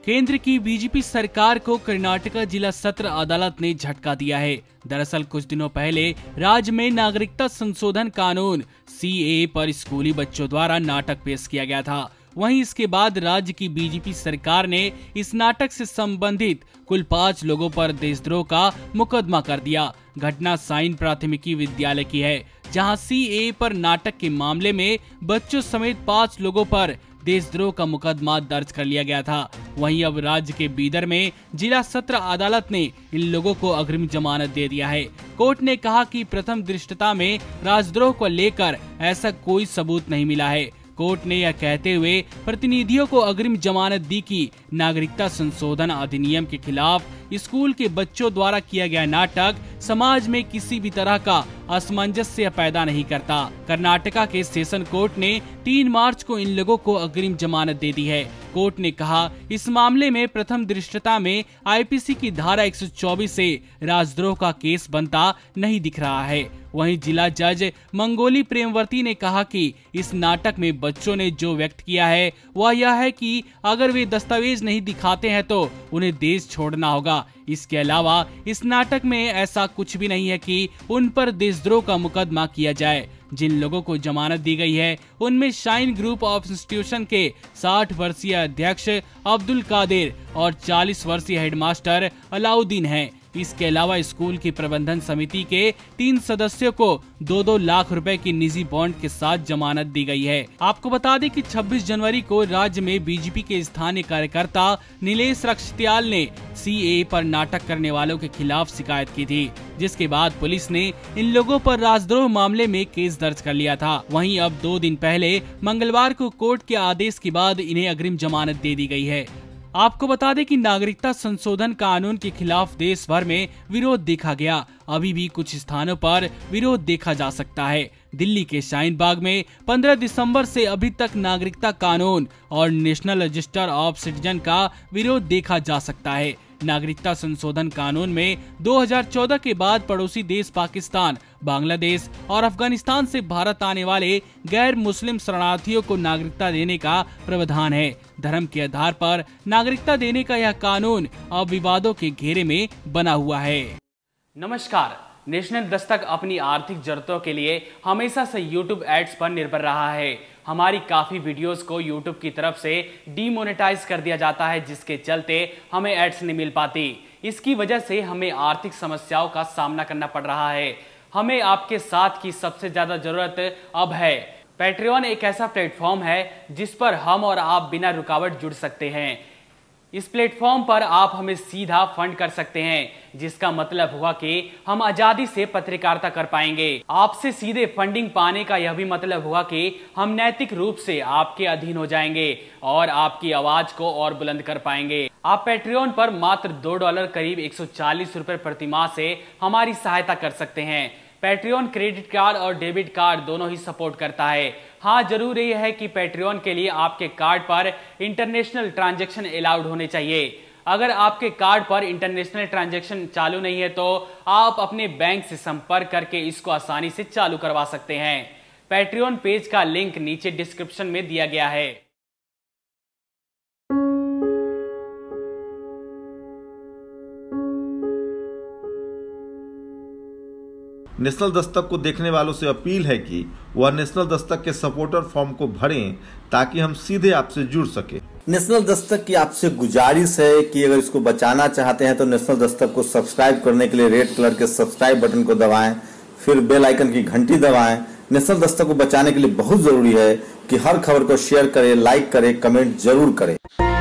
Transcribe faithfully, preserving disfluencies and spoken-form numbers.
केंद्र की बीजेपी सरकार को कर्नाटक जिला सत्र अदालत ने झटका दिया है। दरअसल कुछ दिनों पहले राज्य में नागरिकता संशोधन कानून सी ए ए पर स्कूली बच्चों द्वारा नाटक पेश किया गया था। वहीं इसके बाद राज्य की बीजेपी सरकार ने इस नाटक से संबंधित कुल पाँच लोगों पर देशद्रोह का मुकदमा कर दिया। घटना साइन प्राथमिकी विद्यालय की है, जहां सी ए ए पर नाटक के मामले में बच्चों समेत पाँच लोगों पर देशद्रोह का मुकदमा दर्ज कर लिया गया था। वहीं अब राज्य के बीदर में जिला सत्र अदालत ने इन लोगों को अग्रिम जमानत दे दिया है। कोर्ट ने कहा कि प्रथम दृष्टता में राजद्रोह को लेकर ऐसा कोई सबूत नहीं मिला है। कोर्ट ने यह कहते हुए प्रतिनिधियों को अग्रिम जमानत दी कि नागरिकता संशोधन अधिनियम के खिलाफ स्कूल के बच्चों द्वारा किया गया नाटक समाज में किसी भी तरह का असमंजस्य पैदा नहीं करता। कर्नाटका के सेशन कोर्ट ने तीन मार्च को इन लोगों को अग्रिम जमानत दे दी है। कोर्ट ने कहा इस मामले में प्रथम दृष्टता में आई पी सी की धारा एक सौ चौबीस से राजद्रोह का केस बनता नहीं दिख रहा है। वहीं जिला जज मंगोली प्रेमवर्ती ने कहा कि इस नाटक में बच्चों ने जो व्यक्त किया है वह यह है कि अगर वे दस्तावेज नहीं दिखाते हैं तो उन्हें देश छोड़ना होगा। इसके अलावा इस नाटक में ऐसा कुछ भी नहीं है कि उन पर देशद्रोह का मुकदमा किया जाए। जिन लोगों को जमानत दी गई है उनमें शाइन ग्रुप ऑफ इंस्टीट्यूशन के साठ वर्षीय अध्यक्ष अब्दुल कादिर और चालीस वर्षीय हेडमास्टर अलाउद्दीन हैं। इसके अलावा स्कूल की प्रबंधन समिति के तीन सदस्यों को दो दो लाख रुपए की निजी बॉन्ड के साथ जमानत दी गई है। आपको बता दें कि छब्बीस जनवरी को राज्य में बीजेपी के स्थानीय कार्यकर्ता नीलेश रक्षित्याल ने सी ए ए पर नाटक करने वालों के खिलाफ शिकायत की थी, जिसके बाद पुलिस ने इन लोगों पर राजद्रोह मामले में केस दर्ज कर लिया था। वहीं अब दो दिन पहले मंगलवार को कोर्ट के आदेश के बाद इन्हें अग्रिम जमानत दे दी गई है। आपको बता दें कि नागरिकता संशोधन कानून के खिलाफ देश भर में विरोध देखा गया। अभी भी कुछ स्थानों पर विरोध देखा जा सकता है। दिल्ली के शाहीन बाग में पंद्रह दिसंबर से अभी तक नागरिकता कानून और नेशनल रजिस्टर ऑफ सिटीजन का विरोध देखा जा सकता है। नागरिकता संशोधन कानून में दो हज़ार चौदह के बाद पड़ोसी देश पाकिस्तान, बांग्लादेश और अफगानिस्तान से भारत आने वाले गैर मुस्लिम शरणार्थियों को नागरिकता देने का प्रावधान है। धर्म के आधार पर नागरिकता देने का यह कानून अब विवादों के घेरे में बना हुआ है। नमस्कार, नेशनल दस्तक अपनी आर्थिक जरूरतों के लिए हमेशा से यूट्यूब एड्स पर निर्भर रहा है। हमारी काफ़ी वीडियोस को यूट्यूब की तरफ से डीमोनेटाइज कर दिया जाता है, जिसके चलते हमें एड्स नहीं मिल पाती। इसकी वजह से हमें आर्थिक समस्याओं का सामना करना पड़ रहा है। हमें आपके साथ की सबसे ज़्यादा ज़रूरत अब है। पैट्रियन एक ऐसा प्लेटफॉर्म है जिस पर हम और आप बिना रुकावट जुड़ सकते हैं। इस प्लेटफॉर्म पर आप हमें सीधा फंड कर सकते हैं, जिसका मतलब हुआ कि हम आजादी से पत्रकारिता कर पाएंगे। आपसे सीधे फंडिंग पाने का यह भी मतलब हुआ कि हम नैतिक रूप से आपके अधीन हो जाएंगे और आपकी आवाज को और बुलंद कर पाएंगे। आप पैट्रियन पर मात्र दो डॉलर करीब एक सौ चालीस रुपए प्रति माह से हमारी सहायता कर सकते हैं। पैट्रियन क्रेडिट कार्ड और डेबिट कार्ड दोनों ही सपोर्ट करता है। हाँ, जरूर यह है कि पैट्रियन के लिए आपके कार्ड पर इंटरनेशनल ट्रांजैक्शन अलाउड होने चाहिए। अगर आपके कार्ड पर इंटरनेशनल ट्रांजैक्शन चालू नहीं है तो आप अपने बैंक से संपर्क करके इसको आसानी से चालू करवा सकते हैं। पैट्रियन पेज का लिंक नीचे डिस्क्रिप्शन में दिया गया है। नेशनल दस्तक को देखने वालों से अपील है कि वह नेशनल दस्तक के सपोर्टर फॉर्म को भरें ताकि हम सीधे आपसे जुड़ सके। नेशनल दस्तक की आपसे गुजारिश है कि अगर इसको बचाना चाहते हैं तो नेशनल दस्तक को सब्सक्राइब करने के लिए रेड कलर के सब्सक्राइब बटन को दबाएं, फिर बेल आइकन की घंटी दबाएं। नेशनल दस्तक को बचाने के लिए बहुत जरूरी है कि हर खबर को शेयर करें, लाइक करें, कमेंट जरूर करें।